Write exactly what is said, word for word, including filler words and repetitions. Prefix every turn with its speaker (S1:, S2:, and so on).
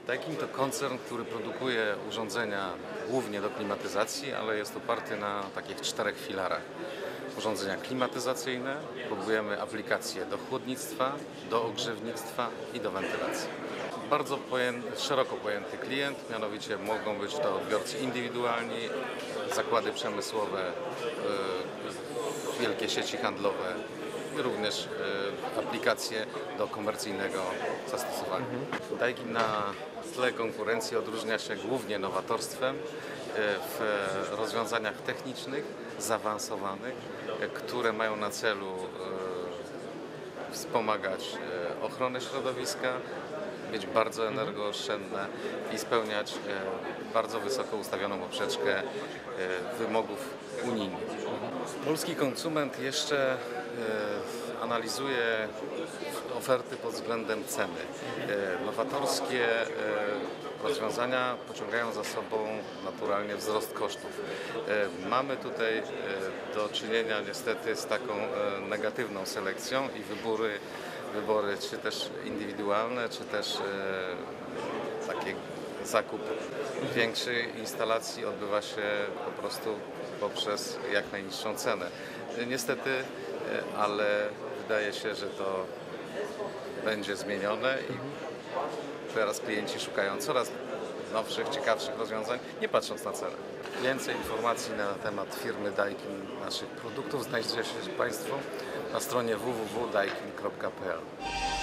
S1: Daikin to koncern, który produkuje urządzenia głównie do klimatyzacji, ale jest oparty na takich czterech filarach. Urządzenia klimatyzacyjne, próbujemy aplikacje do chłodnictwa, do ogrzewnictwa i do wentylacji. Bardzo pojęty, szeroko pojęty klient, mianowicie mogą być to odbiorcy indywidualni, zakłady przemysłowe, yy, wielkie sieci handlowe, również y, aplikacje do komercyjnego zastosowania. Mhm. Daikin na tle konkurencji odróżnia się głównie nowatorstwem y, w rozwiązaniach technicznych, zaawansowanych, y, które mają na celu y, wspomagać y, ochronę środowiska, być bardzo energooszczędne i spełniać y, bardzo wysoko ustawioną poprzeczkę y, wymogów unijnych. Polski konsument jeszcze e, analizuje oferty pod względem ceny. E, nowatorskie e, rozwiązania pociągają za sobą naturalnie wzrost kosztów. E, mamy tutaj e, do czynienia niestety z taką e, negatywną selekcją i wybory, wybory czy też indywidualne, czy też e, takie zakup większej instalacji odbywa się po prostu poprzez jak najniższą cenę. Niestety, ale wydaje się, że to będzie zmienione i teraz klienci szukają coraz nowszych, ciekawszych rozwiązań, nie patrząc na cenę. Więcej informacji na temat firmy Daikin, naszych produktów znajdziecie Państwo na stronie w w w kropka daikin kropka p l.